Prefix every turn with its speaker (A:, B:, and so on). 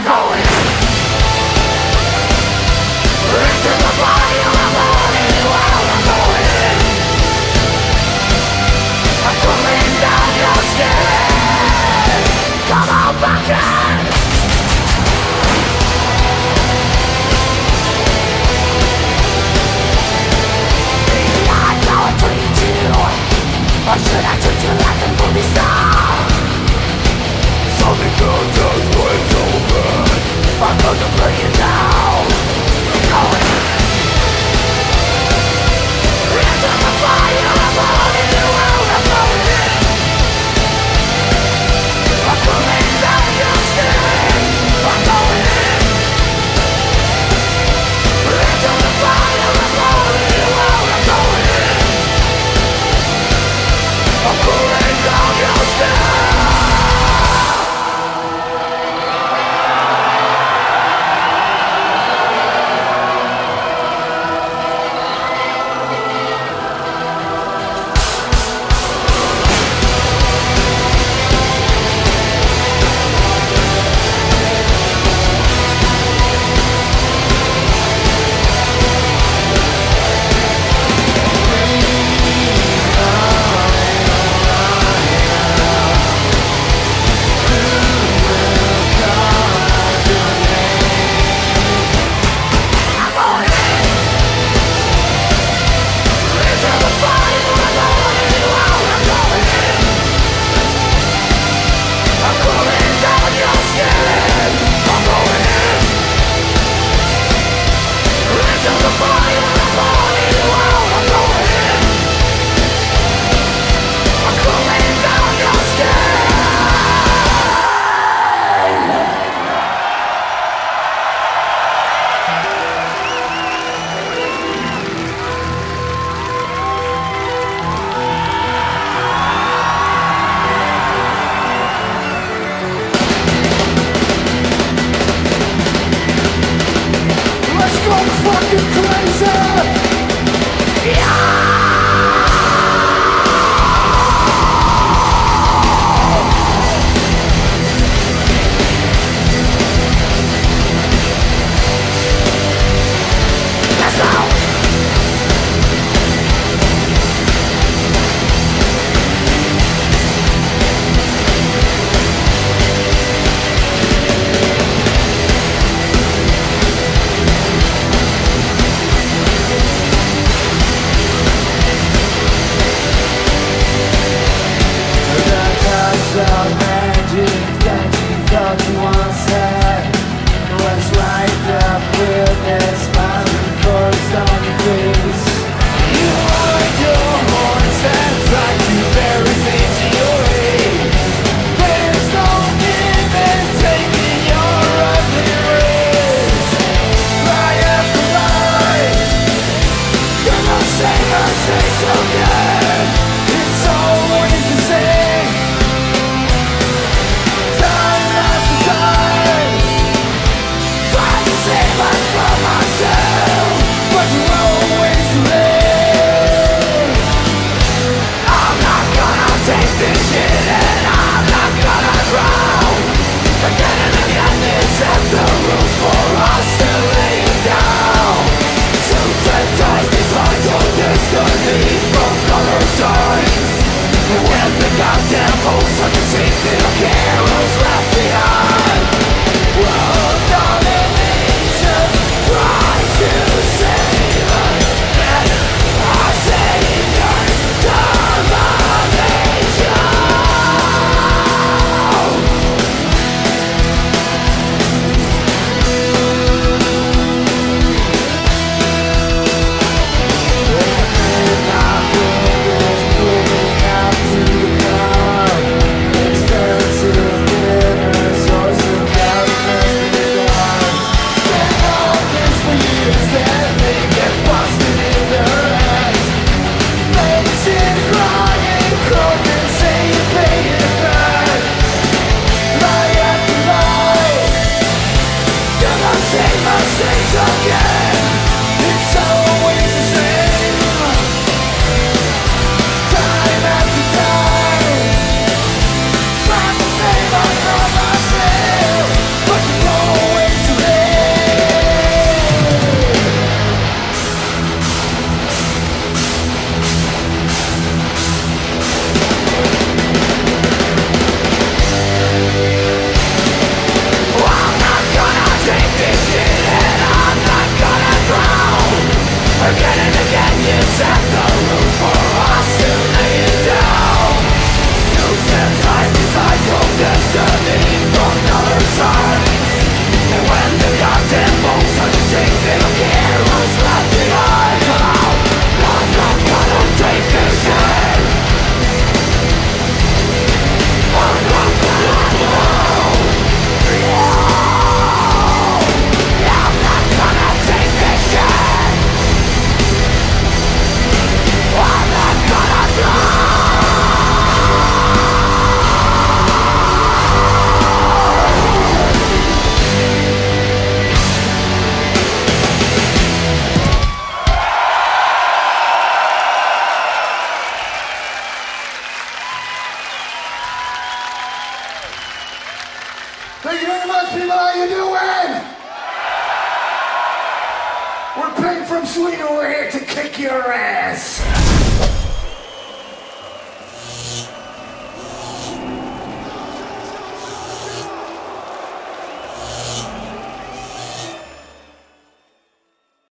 A: going into the fire, I'm burning while I'm going. I'm cooling down your skin. Come on, Wacken. I'm gonna treat you, or should I treat you like a movie star? Something good does when it's over. I'm going to bring you down. Going into the fire, I'm burning you out, I'm going. I'm cooling down your skin. I'm going into the fire, I'm burning you out, I'm going. I'm cooling down your skin. Time after time. Thank you very much, people. How you doing? We're Pink from Sweden. We're here to kick your ass.